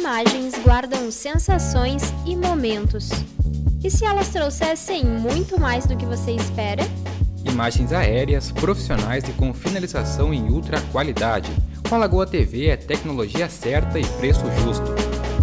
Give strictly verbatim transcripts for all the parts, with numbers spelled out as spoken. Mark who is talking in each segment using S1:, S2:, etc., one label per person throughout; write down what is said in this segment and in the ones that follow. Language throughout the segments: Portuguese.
S1: imagens guardam sensações e momentos. E se elas trouxessem muito mais do que você espera?
S2: Imagens aéreas, profissionais e com finalização em ultra qualidade. Com a Lagoa T V é tecnologia certa e preço justo.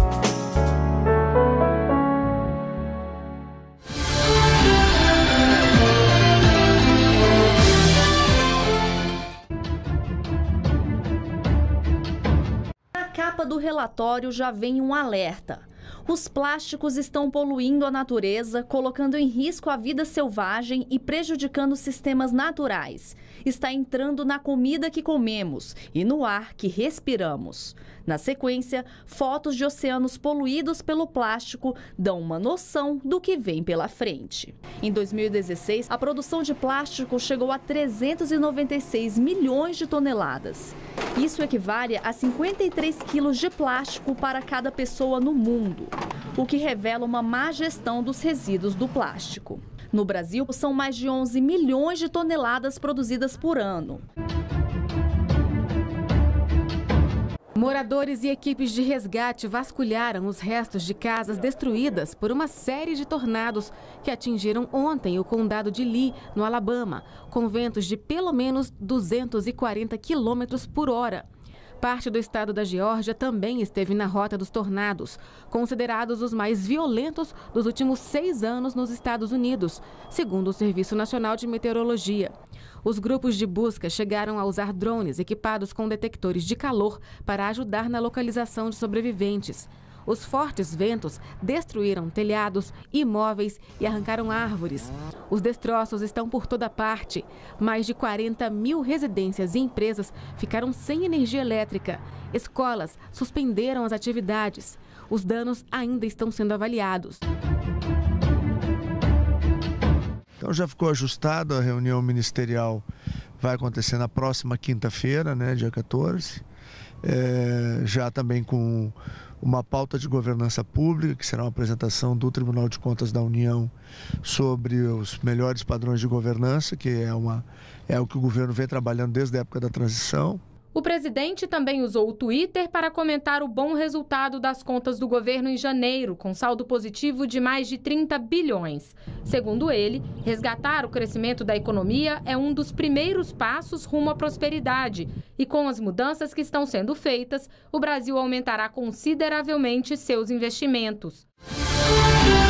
S3: Na capa do relatório já vem um alerta. Os plásticos estão poluindo a natureza, colocando em risco a vida selvagem e prejudicando sistemas naturais. Está entrando na comida que comemos e no ar que respiramos. Na sequência, fotos de oceanos poluídos pelo plástico dão uma noção do que vem pela frente. Em dois mil e dezesseis, a produção de plástico chegou a trezentos e noventa e seis milhões de toneladas. Isso equivale a cinquenta e três quilos de plástico para cada pessoa no mundo, o que revela uma má gestão dos resíduos do plástico. No Brasil, são mais de onze milhões de toneladas produzidas por ano.
S4: Moradores e equipes de resgate vasculharam os restos de casas destruídas por uma série de tornados que atingiram ontem o condado de Lee, no Alabama, com ventos de pelo menos duzentos e quarenta quilômetros por hora. Parte do estado da Geórgia também esteve na rota dos tornados, considerados os mais violentos dos últimos seis anos nos Estados Unidos, segundo o Serviço Nacional de Meteorologia. Os grupos de busca chegaram a usar drones equipados com detectores de calor para ajudar na localização de sobreviventes. Os fortes ventos destruíram telhados, imóveis e arrancaram árvores. Os destroços estão por toda parte. Mais de quarenta mil residências e empresas ficaram sem energia elétrica. Escolas suspenderam as atividades. Os danos ainda estão sendo avaliados.
S5: Então já ficou ajustado, a reunião ministerial vai acontecer na próxima quinta-feira, né, dia quatorze. É, já também com uma pauta de governança pública, que será uma apresentação do Tribunal de Contas da União sobre os melhores padrões de governança, que é, uma, é o que o governo vem trabalhando desde a época da transição.
S6: O presidente também usou o Twitter para comentar o bom resultado das contas do governo em janeiro, com saldo positivo de mais de trinta bilhões. Segundo ele, resgatar o crescimento da economia é um dos primeiros passos rumo à prosperidade. E com as mudanças que estão sendo feitas, o Brasil aumentará consideravelmente seus investimentos.